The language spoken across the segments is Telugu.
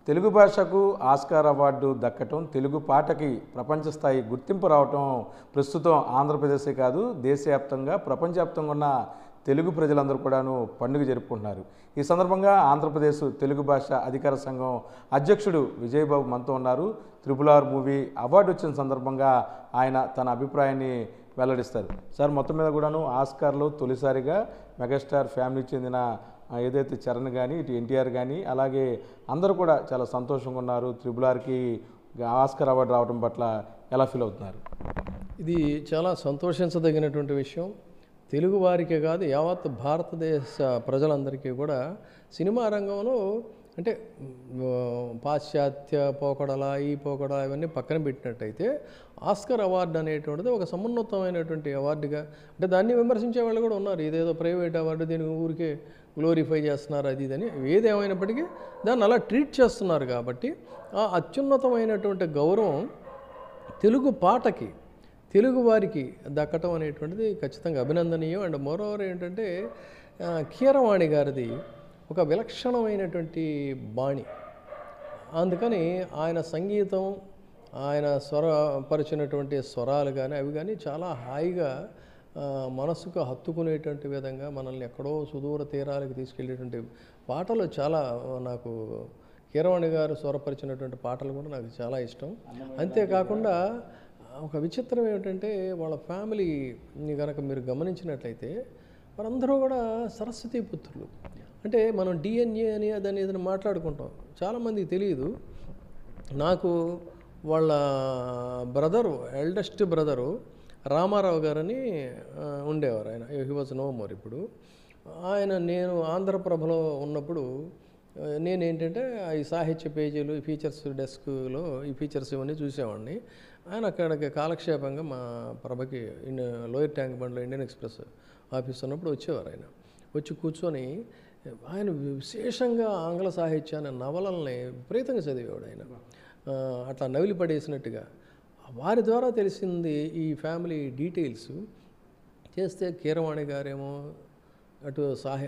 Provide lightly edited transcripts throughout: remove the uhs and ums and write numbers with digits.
తెలుగు భాషకు ఆస్కార్ అవార్డు దక్కటం, తెలుగు పాటకి ప్రపంచ స్థాయి గుర్తింపు రావటం ప్రస్తుతం ఆంధ్రప్రదేశే కాదు దేశవ్యాప్తంగా ప్రపంచవ్యాప్తంగా ఉన్న తెలుగు ప్రజలందరూ కూడాను పండుగ జరుపుకుంటున్నారు. ఈ సందర్భంగా ఆంధ్రప్రదేశ్ తెలుగు భాష అధికార సంఘం అధ్యక్షుడు విజయబాబు మనతో ఉన్నారు. RRR మూవీ అవార్డు వచ్చిన సందర్భంగా ఆయన తన అభిప్రాయాన్ని వెల్లడిస్తారు. సార్, మొత్తం మీద కూడాను ఆస్కార్లో తొలిసారిగా మెగాస్టార్ ఫ్యామిలీకి చెందిన ఏదైతే చరణ్ కానీ ఇటు ఎన్టీఆర్ కానీ అలాగే అందరూ కూడా చాలా సంతోషంగా ఉన్నారు. RRRకి ఆస్కార్ అవార్డు రావడం పట్ల ఎలా ఫీల్ అవుతున్నారు? ఇది చాలా సంతోషించదగినటువంటి విషయం. తెలుగు వారికే కాదు యావత్ భారతదేశ ప్రజలందరికీ కూడా సినిమా రంగంలో అంటే పాశ్చాత్య పోకడల ఈ పోకడ ఇవన్నీ పక్కన పెట్టినట్టయితే ఆస్కార్ అవార్డు అనేటువంటిది ఒక సమున్నతమైనటువంటి అవార్డుగా, అంటే దాన్ని విమర్శించే వాళ్ళు కూడా ఉన్నారు. ఇదేదో ప్రైవేట్ అవార్డు, దీనికి ఊరికే గ్లోరిఫై చేస్తున్నారు అది ఇదని. ఏదేమైనప్పటికీ దాన్ని అలా ట్రీట్ చేస్తున్నారు కాబట్టి ఆ అత్యున్నతమైనటువంటి గౌరవం తెలుగు పాటకి తెలుగు వారికి దక్కటం అనేటువంటిది ఖచ్చితంగా అభినందనీయం. అండ్ మోరోవర్ ఏంటంటే కీరవాణి గారిది ఒక విలక్షణమైనటువంటి బాణి. అందుకని ఆయన సంగీతం, ఆయన స్వరపరిచినటువంటి స్వరాలు కానీ అవి కానీ చాలా హాయిగా మనసుకు హత్తుకునేటువంటి విధంగా మనల్ని ఎక్కడో సుదూర తీరాలకు తీసుకెళ్ళేటువంటి పాటలు చాలా నాకు కీరవాణి గారు స్వరపరిచినటువంటి పాటలు కూడా నాకు చాలా ఇష్టం. అంతేకాకుండా ఒక విచిత్రం ఏమిటంటే వాళ్ళ ఫ్యామిలీని కనుక మీరు గమనించినట్లయితే వారందరూ కూడా సరస్వతీ పుత్రులు. అంటే మనం DNA అని అదని ఏదైనా మాట్లాడుకుంటాం, చాలామందికి తెలియదు. నాకు వాళ్ళ బ్రదరు, ఎల్డెస్ట్ బ్రదరు రామారావు గారని ఉండేవారు. ఆయన హీ వాజ్ నో మోర్. ఇప్పుడు ఆయన నేను ఆంధ్రప్రభలో ఉన్నప్పుడు నేనేంటంటే ఈ సాహిత్య పేజీలు, ఈ ఫీచర్స్ డెస్క్లో ఈ ఫీచర్స్ ఇవన్నీ చూసేవాడిని. ఆయన అక్కడికి కాలక్షేపంగా మా ప్రభకి లోయర్ ట్యాంక్ బండ్లో ఇండియన్ ఎక్స్ప్రెస్ ఆఫీస్ ఉన్నప్పుడు వచ్చేవారు. ఆయన వచ్చి కూర్చొని ఆయన విశేషంగా ఆంగ్ల సాహిత్యాన్ని, నవలల్ని విపరీతంగా చదివేవాడు. ఆయన అట్లా నవిలి పడేసినట్టుగా. వారి ద్వారా తెలిసింది ఈ ఫ్యామిలీ డీటెయిల్స్. చేస్తే కీరవాణి గారేమో అటు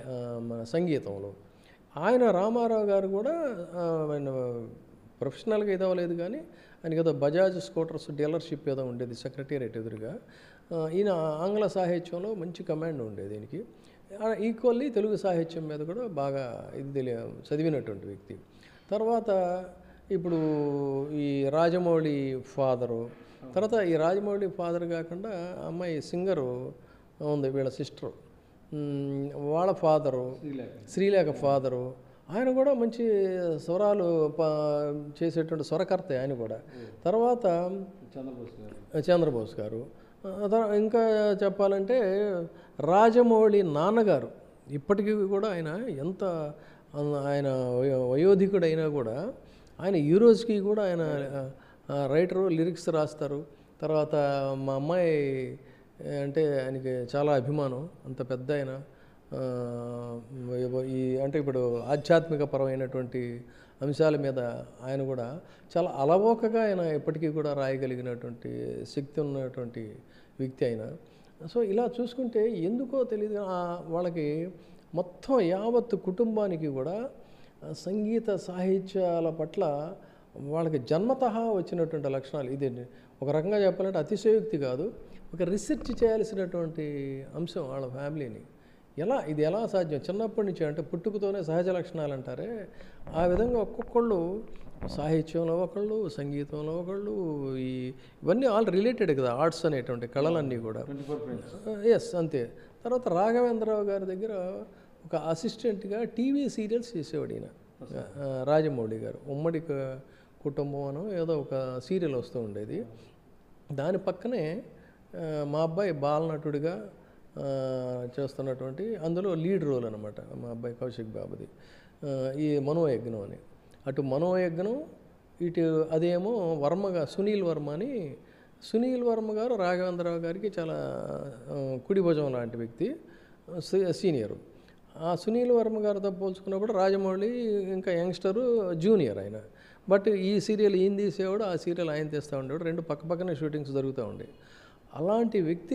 సంగీతంలో, ఆయన రామారావు గారు కూడా ఆయన ప్రొఫెషనల్గా ఏదో లేదు కానీ ఆయనకి ఏదో బజాజ్ స్కూటర్స్ డీలర్షిప్ ఏదో ఉండేది సెక్రటేరియట్ ఎదురుగా. ఈయన ఆంగ్ల సాహిత్యంలో మంచి కమాండ్ ఉండేది దీనికి. ఈక్వల్లీ తెలుగు సాహిత్యం మీద కూడా బాగా ఇది చదివినటువంటి వ్యక్తి. తర్వాత ఇప్పుడు ఈ రాజమౌళి ఫాదరు, తర్వాత ఈ రాజమౌళి ఫాదర్ కాకుండా అమ్మాయి సింగరు ఉంది, వీళ్ళ సిస్టరు, వాళ్ళ ఫాదరు శ్రీలేఖ ఫాదరు, ఆయన కూడా మంచి స్వరాలు చేసేటువంటి స్వరకర్త ఆయన కూడా. తర్వాత చంద్రబోస్ గారు. ఇంకా చెప్పాలంటే రాజమౌళి నాన్నగారు ఇప్పటికీ కూడా ఆయన ఎంత ఆయన వయోధికుడైనా కూడా ఆయన ఈ రోజుకి కూడా ఆయన రైటరు, లిరిక్స్ రాస్తారు. తర్వాత మా అమ్మాయి అంటే ఆయనకి చాలా అభిమానం. అంత పెద్ద ఆయన ఈ అంటే ఇప్పుడు ఆధ్యాత్మిక పరమైనటువంటి అంశాల మీద ఆయన కూడా చాలా అలవోకగా ఆయన ఎప్పటికీ కూడా రాయగలిగినటువంటి శక్తి ఉన్నటువంటి వ్యక్తి ఆయన. సో ఇలా చూసుకుంటే ఎందుకో తెలియదు వాళ్ళకి మొత్తం యావత్ కుటుంబానికి కూడా సంగీత సాహిత్యాల పట్ల వాళ్ళకి జన్మతః వచ్చినటువంటి లక్షణాలు. ఇది ఒక రకంగా చెప్పాలంటే అతిశయోక్తి కాదు, ఒక రీసెర్చ్ చేయాల్సినటువంటి అంశం వాళ్ళ ఫ్యామిలీని. ఇది ఎలా సాధ్యం? చిన్నప్పటి నుంచి అంటే పుట్టుకతోనే సహజ లక్షణాలు అంటారే, ఆ విధంగా ఒక్కొక్కళ్ళు సాహిత్యంలో ఒకళ్ళు, సంగీతంలో ఒకళ్ళు, ఇవన్నీ ఆల్ రిలేటెడ్ కదా ఆర్ట్స్ అనేటువంటి కళలన్నీ కూడా. ఎస్, అంతే. తర్వాత రాఘవేంద్రరావు గారి దగ్గర ఒక అసిస్టెంట్గా టీవీ సీరియల్స్ చేసేవాడు ఈయన రాజమౌళి గారు. ఉమ్మడి కుటుంబం అనో ఏదో ఒక సీరియల్ వస్తూ ఉండేది. దాని పక్కనే మా అబ్బాయి బాలనటుడిగా చేస్తున్నటువంటి, అందులో లీడ్ రోల్ అనమాట మా అబ్బాయి కౌశిక్ బాబుది, ఈ మనోయజ్ఞం అని. అటు మనోయజ్ఞం, ఇటు అదేమో వర్మగా సునీల్ వర్మ అని. సునీల్ వర్మ గారు రాఘవేంద్రరావు గారికి చాలా కుడి భుజం లాంటి వ్యక్తి, సీనియరు. ఆ సునీల్ వర్మ గారితో పోల్చుకున్నప్పుడు రాజమౌళి ఇంకా యంగ్స్టరు, జూనియర్ ఆయన. బట్ ఈ సీరియల్ ఈయన తీసేవాడు, ఆ సీరియల్ ఆయన తీస్తూ ఉండేవాడు. రెండు పక్కపక్కనే షూటింగ్స్ జరుగుతూ ఉండే. అలాంటి వ్యక్తి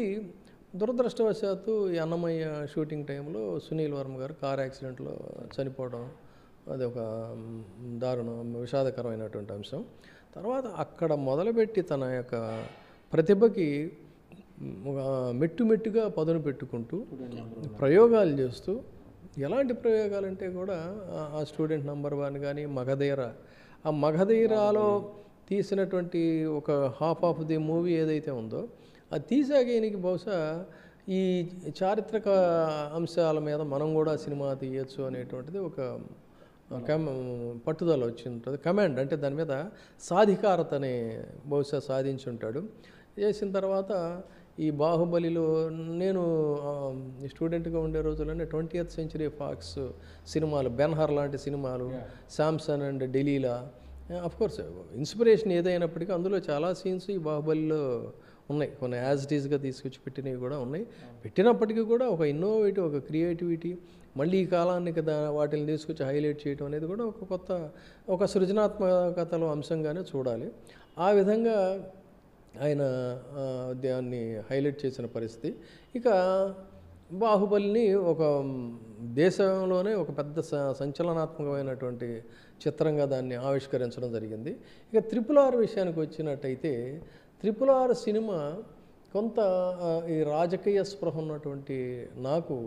దురదృష్టవశాత్తు ఈ అన్నమయ్య షూటింగ్ టైంలో సునీల్ వర్మ గారు కార్ యాక్సిడెంట్లో చనిపోవడం అది ఒక దారుణం, విషాదకరమైనటువంటి అంశం. తర్వాత అక్కడ మొదలుపెట్టి తన యొక్క ప్రతిభకి మెట్టు మెట్టుగా పదును పెట్టుకుంటూ ప్రయోగాలు చేస్తూ, ఎలాంటి ప్రయోగాలంటే కూడా ఆ స్టూడెంట్ నంబర్ 1 కానీ మగధీర, ఆ మగధీరాలో తీసినటువంటి ఒక హాఫ్ ఆఫ్ ది మూవీ ఏదైతే ఉందో అది తీసాక ఈయనకి బహుశా ఈ చారిత్రక అంశాల మీద మనం కూడా సినిమా తీయచ్చు అనేటువంటిది ఒక పట్టుదల వచ్చి ఉంటుంది. కమాండ్ అంటే దాని మీద సాధికారతని బహుశా సాధించి ఉంటాడు. చేసిన తర్వాత ఈ బాహుబలిలో నేను స్టూడెంట్గా ఉండే రోజుల్లోనే 20th Century Fox సినిమాలు, బెన్హర్ లాంటి సినిమాలు, Samson and Delilah, course inspiration ఏదైనప్పటికీ అందులో చాలా సీన్స్ ఈ బాహుబలిలో ఉన్నాయి. కొన్ని యాజ్ ఇట్ ఈస్గా తీసుకొచ్చి పెట్టినవి కూడా ఉన్నాయి. పెట్టినప్పటికీ కూడా ఒక ఇన్నోవేటివ్, ఒక క్రియేటివిటీ, మళ్ళీ ఈ కాలానికి వాటిని తీసుకొచ్చి హైలైట్ చేయడం అనేది కూడా ఒక కొత్త, ఒక సృజనాత్మకతలో అంశంగానే చూడాలి. ఆ విధంగా ఆయన దాన్ని హైలైట్ చేసిన పరిస్థితి. ఇక బాహుబలిని ఒక దేశంలోనే ఒక పెద్ద సంచలనాత్మకమైనటువంటి చిత్రంగా దాన్ని ఆవిష్కరించడం జరిగింది. ఇక RRR విషయానికి వచ్చినట్టయితే, RRR సినిమా కొంత ఈ రాజకీయ స్పృహ ఉన్నటువంటి నాకు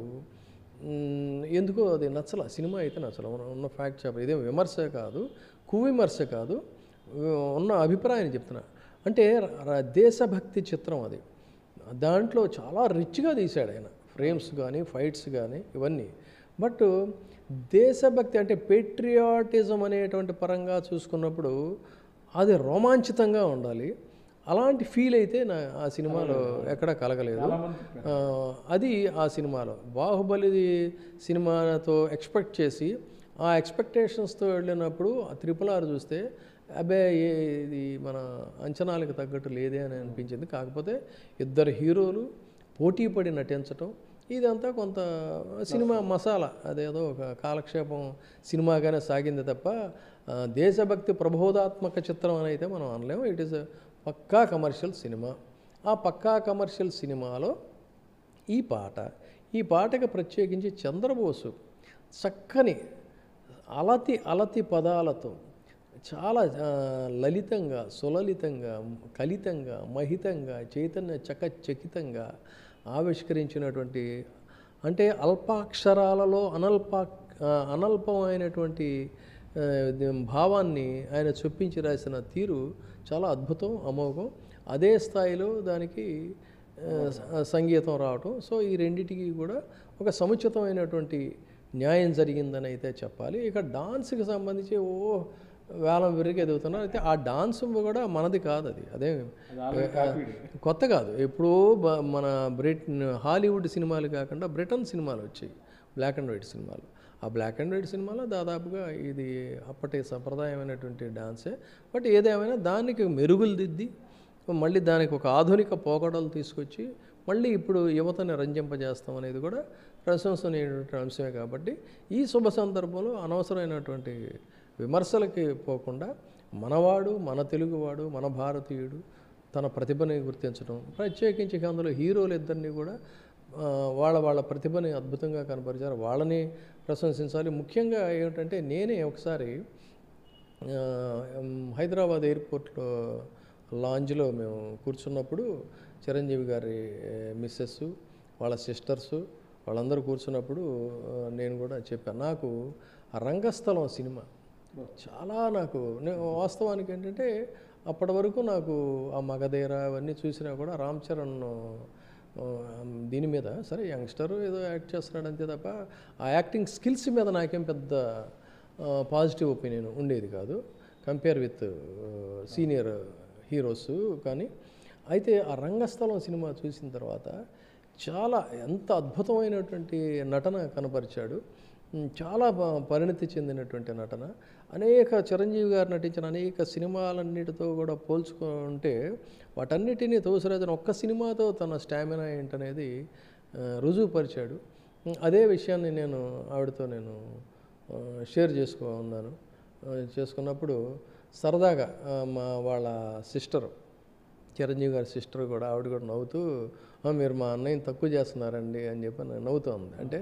ఎందుకో అది నచ్చల. సినిమా అయితే నచ్చల, ఉన్న ఫ్యాక్ట్ చెప్ప, ఇదేం విమర్శ కాదు, కువిమర్శ కాదు, ఉన్న అభిప్రాయాన్ని చెప్తున్నా. అంటే దేశభక్తి చిత్రం అది. దాంట్లో చాలా రిచ్గా తీశాడు ఆయన, ఫ్రేమ్స్ కానీ ఫైట్స్ కానీ ఇవన్నీ. బట్ దేశభక్తి అంటే పేట్రియాటిజం అనేటువంటి పరంగా చూసుకున్నప్పుడు అది రోమాంచితంగా ఉండాలి. అలాంటి ఫీల్ అయితే ఆ సినిమాలో ఎక్కడా కలగలేదు. అది ఆ సినిమాలో బాహుబలి సినిమాతో ఎక్స్పెక్ట్ చేసి ఆ ఎక్స్పెక్టేషన్స్తో వెళ్ళినప్పుడు ఆ RRR చూస్తే అబ్బే ఇది మన అంచనాలకు తగ్గట్టు లేదే అని అనిపించింది. కాకపోతే ఇద్దరు హీరోలు పోటీ పడి నటించటం, ఇదంతా కొంత సినిమా మసాలా, అదేదో ఒక కాలక్షేపం సినిమాగానే సాగింది తప్ప దేశభక్తి ప్రబోధాత్మక చిత్రం అని అయితే మనం అనలేము. It is Pakka commercial cinema. ఆ పక్కా కమర్షియల్ సినిమాలో ఈ పాటకి ప్రత్యేకించి చంద్రబోసు చక్కని అలతి పదాలతో చాలా లలితంగా, సులలితంగా, కలితంగా, మహితంగా, చైతన్య చకితంగా ఆవిష్కరించినటువంటి, అంటే అల్పాక్షరాలలో అనల్పమైనటువంటి భావాన్ని ఆయన చొప్పించి రాసిన తీరు చాలా అద్భుతం, అమోఘం. అదే స్థాయిలో దానికి సంగీతం రావటం. సో ఈ రెండింటికి కూడా ఒక సముచితమైనటువంటి న్యాయం జరిగిందని అయితే చెప్పాలి. ఇక డాన్స్కి సంబంధించి వేలం విరిగి ఎదుగుతున్నారు. అయితే ఆ డాన్స్ కూడా మనది కాదు, అదే కొత్త కాదు. ఎప్పుడో మన హాలీవుడ్ సినిమాలు కాకుండా బ్రిటన్ సినిమాలు వచ్చాయి, బ్లాక్ అండ్ వైట్ సినిమాలు. ఆ బ్లాక్ అండ్ వైట్ సినిమాలో దాదాపుగా ఇది అప్పటి సంప్రదాయమైనటువంటి డాన్సే. బట్ ఏదేమైనా దానికి మెరుగులు దిద్ది మళ్ళీ దానికి ఒక ఆధునిక పోకడలు తీసుకొచ్చి మళ్ళీ ఇప్పుడు యువతని రంజింపజేస్తాం అనేది కూడా ప్రశంసనీయటువంటి అంశమే. కాబట్టి ఈ శుభ సందర్భంలో అనవసరమైనటువంటి విమర్శలకి పోకుండా మనవాడు, మన తెలుగువాడు, మన భారతీయుడు తన ప్రతిభని గుర్తించడం, ప్రత్యేకించి అందులో హీరోలు ఇద్దరిని కూడా వాళ్ళ ప్రతిభని అద్భుతంగా కనపరిచారు, వాళ్ళని ప్రశంసించాలి. ముఖ్యంగా ఏమిటంటే, నేనే ఒకసారి హైదరాబాద్ ఎయిర్పోర్ట్లో లాంజ్లో మేము కూర్చున్నప్పుడు చిరంజీవి గారి మిస్సెస్, వాళ్ళ సిస్టర్సు, వాళ్ళందరూ కూర్చున్నప్పుడు నేను కూడా చెప్పాను, నాకు ఆ రంగస్థలం సినిమా చాలా వాస్తవానికి ఏంటంటే అప్పటి వరకు నాకు ఆ మగధీర అవన్నీ చూసినా కూడా రామ్ చరణ్ దీని మీద సరే యంగ్స్టర్ ఏదో యాక్ట్ చేస్తున్నాడు అంతే తప్ప ఆ యాక్టింగ్ స్కిల్స్ మీద నాకేం పెద్ద పాజిటివ్ ఒపీనియన్ ఉండేది కాదు కంపేర్ విత్ సీనియర్ హీరోస్. కానీ అయితే ఆ రంగస్థలం సినిమా చూసిన తర్వాత చాలా ఎంత అద్భుతమైనటువంటి నటన కనపరిచాడు, చాలా పరిణతి చెందినటువంటి నటన. అనేక చిరంజీవి గారు నటించిన అనేక సినిమాలన్నిటితో కూడా పోల్చుకుంటే వాటన్నిటినీ తోసిరాజన ఒక్క సినిమాతో తన స్టామినా ఏంటనేది రుజువుపరిచాడు. అదే విషయాన్ని ఆవిడతో షేర్ చేసుకున్నప్పుడు సరదాగా వాళ్ళ సిస్టరు, చిరంజీవి గారి సిస్టర్ కూడా, ఆవిడ కూడా నవ్వుతూ మీరు మా అన్నయ్యని తక్కువ చేస్తున్నారండి అని చెప్పి నవ్వుతూ ఉంది. అంటే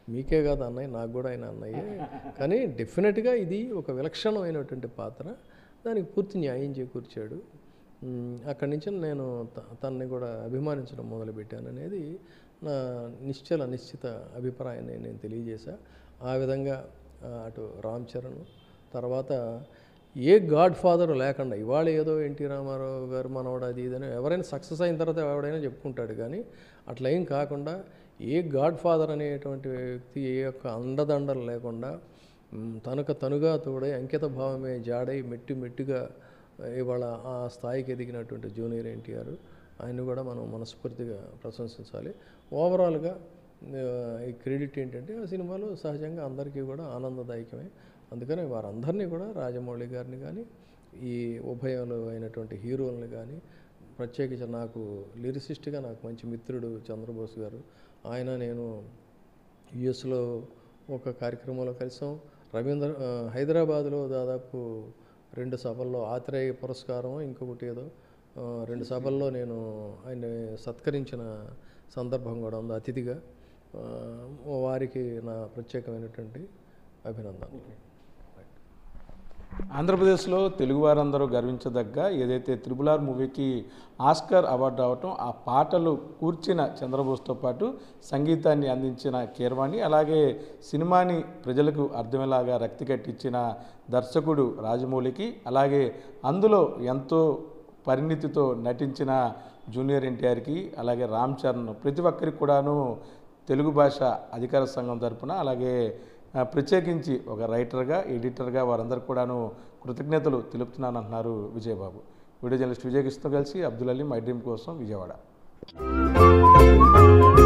మీకే కాదు అన్నయ్య, నాకు కూడా ఆయన అన్నయ్యే. కానీ డెఫినెట్గా ఇది ఒక విలక్షణమైనటువంటి పాత్ర, దానికి పూర్తి న్యాయం చేకూర్చాడు. అక్కడి నుంచి నేను తనని కూడా అభిమానించడం మొదలుపెట్టాను అనేది నా నిశ్చిత అభిప్రాయాన్ని నేను తెలియజేశా. ఆ విధంగా అటు రామ్ చరణ్, తర్వాత ఏ గాడ్ ఫాదర్ లేకుండా, ఇవాళ ఏదో ఎన్టీ రామారావు గారు మనవాడు అది ఇదని ఎవరైనా సక్సెస్ అయిన తర్వాత ఎవడైనా చెప్పుకుంటాడు, కానీ అట్లా ఏం కాకుండా ఏ గాడ్ ఫాదర్ అనేటువంటి వ్యక్తి ఏ యొక్క అండదండలు లేకుండా తనుగా తోడై అంకిత భావమే జాడై మెట్టుగా ఇవాళ ఆ స్థాయికి ఎదిగినటువంటి జూనియర్ ఎన్టీఆర్, ఆయన కూడా మనం మనస్ఫూర్తిగా ప్రశంసించాలి. ఓవరాల్గా ఈ క్రెడిట్ ఏంటంటే ఆ సినిమాలో సహజంగా అందరికీ కూడా ఆనందదాయకమే. అందుకని వారందరినీ కూడా, రాజమౌళి గారిని కానీ, ఈ ఉభయాలు అయినటువంటి హీరోలను కానీ, ప్రత్యేకించి నాకు లిరిసిస్ట్గా నాకు మంచి మిత్రుడు చంద్రబోస్ గారు, ఆయన నేను యుఎస్లో ఒక కార్యక్రమంలో కలిసాం. హైదరాబాద్లో దాదాపు 2 సభల్లో ఆత్రేయ పురస్కారం ఇంకొకటి ఏదో 2 సభల్లో నేను ఆయన సత్కరించిన సందర్భం కూడా ఉంది అతిథిగా. వారికి నా ప్రత్యేకమైనటువంటి అభినందనలు. ఆంధ్రప్రదేశ్లో తెలుగువారందరూ గర్వించదగ్గ ఏదైతే త్రిబుల్ మూవీకి ఆస్కార్ అవార్డు రావటం, ఆ పాటలు కూర్చిన చంద్రబోస్తో పాటు సంగీతాన్ని అందించిన కీరవాణి, అలాగే సినిమాని ప్రజలకు అర్థమయ్యేలాగా రక్తి కట్టించిన దర్శకుడు రాజమౌళికి, అలాగే అందులో ఎంతో పరిణితితో నటించిన జూనియర్ ఎన్టీఆర్కి, అలాగే రామ్ చరణ్, ప్రతి ఒక్కరికి కూడాను తెలుగు భాష అధికార సంఘం తరపున, అలాగే ప్రత్యేకించి ఒక రైటర్గా, ఎడిటర్గా వారందరికీ కూడాను కృతజ్ఞతలు తెలుపుతున్నాను అంటున్నారు విజయబాబు. వీడియో జర్నలిస్ట్ విజయకృష్ణతో కలిసి అబ్దుల్ అలీం, iDream కోసం, విజయవాడ.